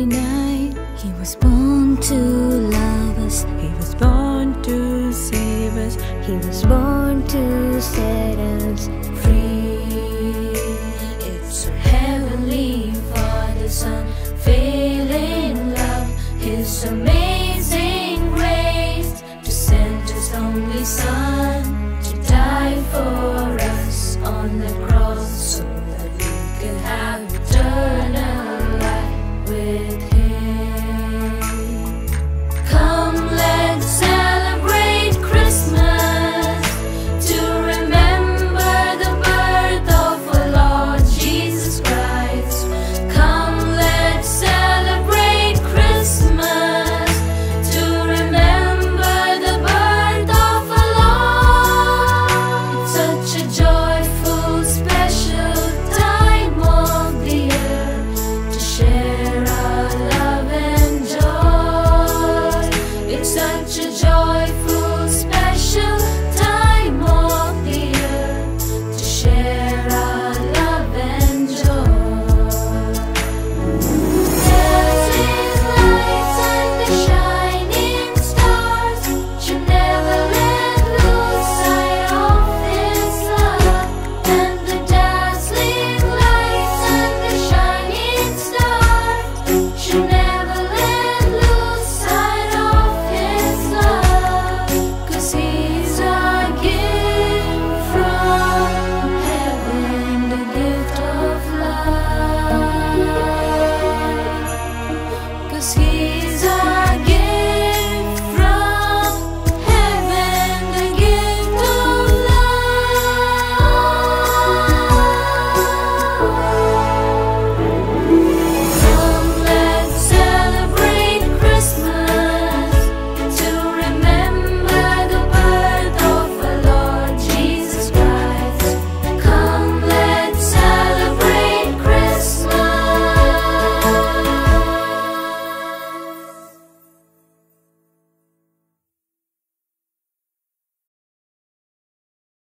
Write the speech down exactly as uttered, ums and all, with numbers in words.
holy night. He was born to love us. He was born to save us. He was born to set us free. It's a heavenly Father, Son, failing love. His amazing